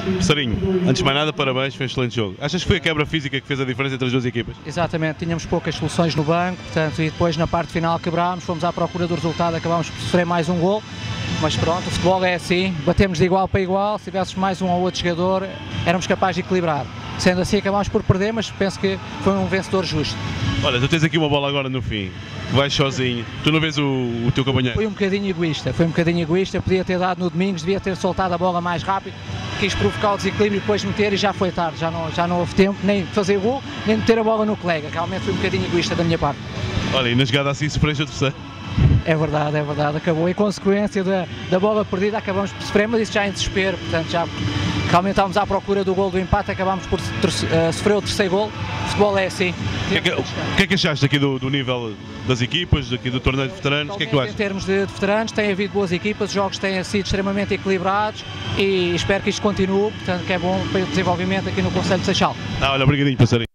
Passarinho, antes de mais nada, parabéns, foi um excelente jogo. Achas que foi a quebra física que fez a diferença entre as duas equipas? Exatamente, tínhamos poucas soluções no banco, portanto, e depois na parte final quebrámos, fomos à procura do resultado, acabámos por sofrer mais um gol, mas pronto, o futebol é assim, batemos de igual para igual, se tivéssemos mais um ou outro jogador, éramos capazes de equilibrar. Sendo assim, acabámos por perder, mas penso que foi um vencedor justo. Olha, tu tens aqui uma bola agora no fim, vais sozinho, tu não vês o teu companheiro? Foi um bocadinho egoísta, podia ter dado no Domingos, devia ter soltado a bola mais rápido, quis provocar o desequilíbrio e depois meter e já foi tarde, já não houve tempo nem de fazer gol, nem de meter a bola no colega, realmente foi um bocadinho egoísta da minha parte. Olha, e na jogada assim sofreste o terceiro? É verdade, acabou. Em consequência da bola perdida, acabamos por sofrer, mas isso já em desespero, portanto, já realmente estávamos à procura do gol do empate, acabámos por sofrer o terceiro gol. O futebol é assim. O que é que achaste aqui do nível das equipas, aqui do torneio de veteranos? O que é que tu achas? Em termos de veteranos, tem havido boas equipas, os jogos têm sido extremamente equilibrados e espero que isto continue, portanto, que é bom para o desenvolvimento aqui no Concelho de Seixal. Olha, obrigadinho, Passarinho.